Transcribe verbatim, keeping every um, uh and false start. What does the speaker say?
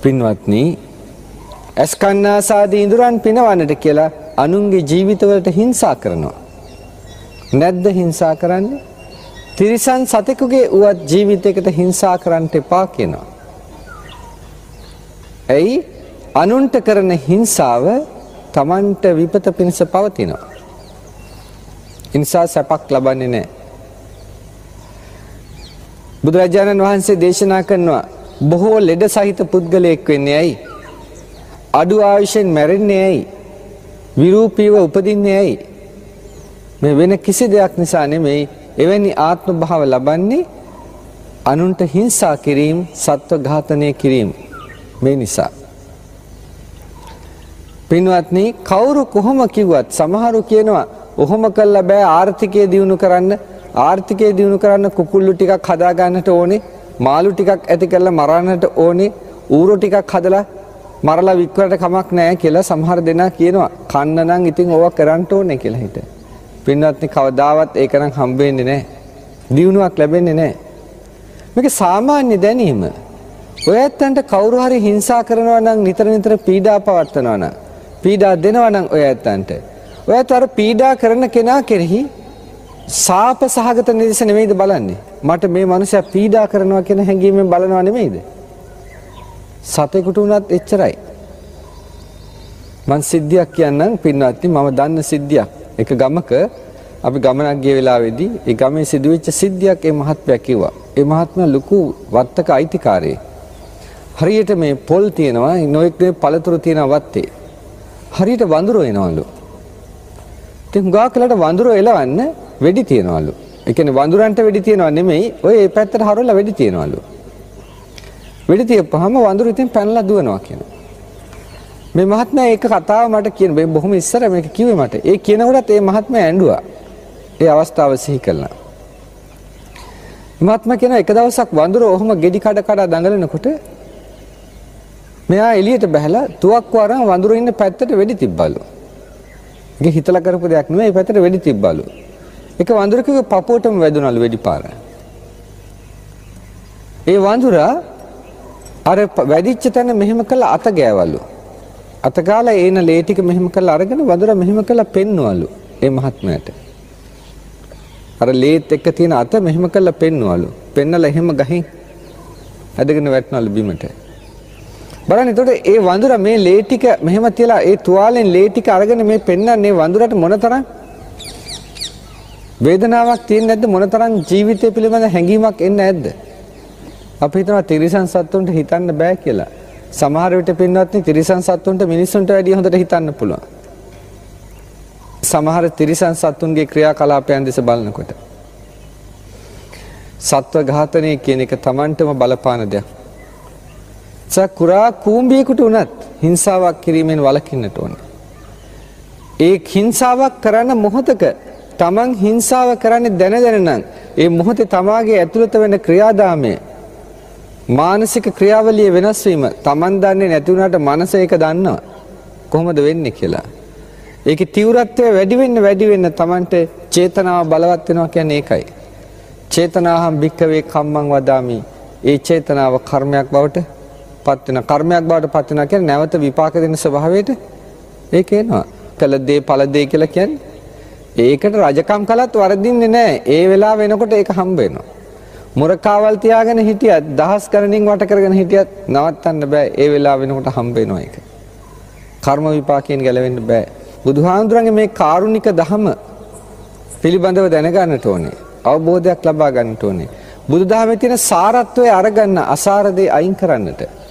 පින්වත්නි අස්කන්නාසාදී ඉඳුරන් පිනවන්නට කියලා අනුන්ගේ ජීවිතවලට හිංසා කරනවා. නැද්ද හිංසා කරන්නේ? තිරිසන් සතෙකුගේ උවත් ජීවිතයකට හිංසා කරන්න එපා කියනවා. ඇයි? අනුන්ට කරන හිංසාව තමන්ට විපත පිණිස පවතිනවා. හිංසා සැපක් ලබන්නේ නැහැ. බුදුරජාණන් වහන්සේ දේශනා කරනවා බොහෝ ලෙඩ සහිත පුද්ගලයෙක් වෙන්නේ ඇයි? අඩු ආයුෂෙන් මැරෙන්නේ ඇයි? විරූපීව උපදින්නේ ඇයි? මේ වෙන කිසි දෙයක් නිසා නෙමෙයි. එවැනි ආත්ම භාව ලබන්නේ අනුන්ට හිංසා කිරීම, සත්ව ඝාතනය කිරීම මේ නිසා. පින්වත්නි කවුරු කොහොම කිව්වත් සමහරු කියනවා ඔහොම කළා බෑ ආර්ථිකය දියුණු කරන්න. ආර්ථිකය දියුණු කරන්න කුකුල්ලු ටිකක් හදා ගන්නට ඕනේ. මාළු ටිකක් ඇති කරලා මරන්නට ඕනේ. ඌරු ටිකක් හදලා මරලා වික්කරට කමක් නැහැ කියලා සමහර දෙනා කියනවා. කන්න නම් ඉතින් ඕවා කරන්න ඕනේ කියලා හිත. පින්වත්නි කවදාවත් ඒක නම් හම්බ වෙන්නේ නැහැ. දියුණුවක් ලැබෙන්නේ නැහැ. මේක සාමාන්‍ය දැනීම. ඔය ඇත්තන්ට කවුරු හරි හිංසා කරනවා නම් නිතර නිතර පීඩා පවත්වනවා නම් පීඩා දෙනවා නම් ඔය ඇත්තන්ට ඔය ඇත්තර පීඩා කරන කෙනා කෙරෙහි සාප සහගත නිදස නෙමෙයිද බලන්නේ? මට මේ මනුස්සයා පීඩා කරනවා කියන හැඟීමෙන් බලනවා නෙමෙයිද? සතෙකුට උනත් එච්චරයි. මං සිද්ධියක් කියන්නම් පින්වත්නි මම දන්න සිද්ධියක්. එක ගමක අපි ගමනක් ගිය වෙලාවේදී ඒ ගමේ සිදුවෙච්ච සිද්ධියක් ඒ මහත්මයා කිව්වා. ඒ මහත්මයා ලොකු වත්තක අයිතිකාරයෙක්. හරියට මේ පොල් තියෙනවා නොඑක් මේ පළතුරු තියෙන වත්තේ. හරියට වඳුරෝ එනවලු. ඉතින් ගා කලට වඳුරෝ එලවන්න වෙඩි තියනවලු. ඒ කියන්නේ වඳුරන්ට වෙඩි තියනව නෙමෙයි ඔය ඒ පැත්තට හරවලා වෙඩි තියනවලු. වෙඩි තියපුවාම වඳුරු ඉතින් පැනලා දුවනවා කියනවා. මේ මහත්මයා ඒක කතාව මට කියන මේ බොහොම ඉස්සර මේක කිව්වේ මට. ඒ කියනකොටත් ඒ මහත්මයා ඇඬුවා. ඒ අවස්ථාව සිහි කළා. මහත්මයා කියන එක දවසක් වඳුර ඔහොම ගෙඩි කඩ කඩ දඟලනකොට මෙයා එළියට බහැලා තුවක්කුව අරන් වඳුර ඉන්න පැත්තට වෙඩි තිබ්බලු. ඒක හිතලා කරපු දෙයක් නෙමෙයි. ඒ පැත්තට වෙඩි තිබ්බලු. ඒක වඳුරකගේ පපුවටම වැදුනලු වෙඩි පාර. ඒ වඳුරා අර වැඩිච්ච තැන මෙහෙම කළා අත ගෑවලු. අත ගාලා ඒන ලේ ටික මෙහෙම කරලා අරගෙන වඳුරා මෙහෙම කරලා පෙන්නුවලු ඒ මහත්මයාට. අර ලේත් එක්ක තියෙන අත මෙහෙම කරලා පෙන්නුවලු. පෙන්නලා එහෙම ගහින් ඇදගෙන වැටුණලු බිමට. බලන්න එතකොට ඒ වඳුරා මේ ලේ ටික මෙහෙම තියලා ඒ තුවාලෙන් ලේ ටික අරගෙන මේ පෙන්නන්නේ වඳුරට මොනතරම් වේදනාවක් තියෙන්නේ නැද්ද? මොනතරම් ජීවිතය පිළිබඳ හැඟීමක් එන්නේ නැද්ද? අපි හිතනවා තිරිසන් සත්තුන්ට හිතන්න බෑ කියලා. සමහර විට පින්වත්නි තිරිසන් සත්තුන්ට මිනිස්සුන්ට වැඩිය හොඳට හිතන්න පුළුවන්. සමහර තිරිසන් සත්තුන්ගේ ක්‍රියාකලාපයන් දෙස බලනකොට සත්ව ඝාතනය කියන එක Tamanටම බලපාන දෙයක්. සකුරා කූඹියෙකුට උනත් හිංසාවක් කිරීමෙන් වළකින්නට ඕන. ඒ හිංසාවක් කරන මොහොතක Taman හිංසාව කරන්නේ දැන දැන නම් ඒ මොහොතේ තමාගේ ඇතුළත වෙන ක්‍රියාදාමය මානසික ක්‍රියාවලිය වෙනස් වීම Taman දන්නේ නැති වුණාට මනස ඒක දන්නවා කොහොමද වෙන්නේ කියලා. ඒකේ තීව්‍රත්වය වැඩි වෙන්න වැඩි වෙන්න Tamanට චේතනාව බලවත් වෙනවා කියන්නේ ඒකයි. චේතනාහම් භික්කවේ කම්මං වදාමි. ඒ චේතනාව කර්මයක් බවට පත් වෙන කර්මයක් බවට පත් වෙනවා කියන්නේ නැවත විපාක දෙන ස්වභාවයට ඒක එනවා. කළ දේ ඵල දේ කියලා කියන්නේ ඒකට රජකම් කළත් වරදින්නේ නැහැ. ඒ වෙලාව වෙනකොට ඒක හම්බ වෙනවා. මුරකාවල් තියාගෙන හිටියත් දහස් ගණනින් වට කරගෙන හිටියත් නවත්තන්න බෑ. ඒ වෙලාව වෙනකොට හම්බ වෙනවා ඒක. කර්ම විපාකයෙන් ගැලවෙන්න බෑ. බුදුහාමුදුරන්ගේ මේ කාරුණික ධම පිළිබඳව දැනගන්නට ඕනේ. අවබෝධයක් ලබා ගන්නට ඕනේ. බුදුදහමේ තියෙන සාරත්වය අරගන්න අසාර දේ අයින් කරන්නට.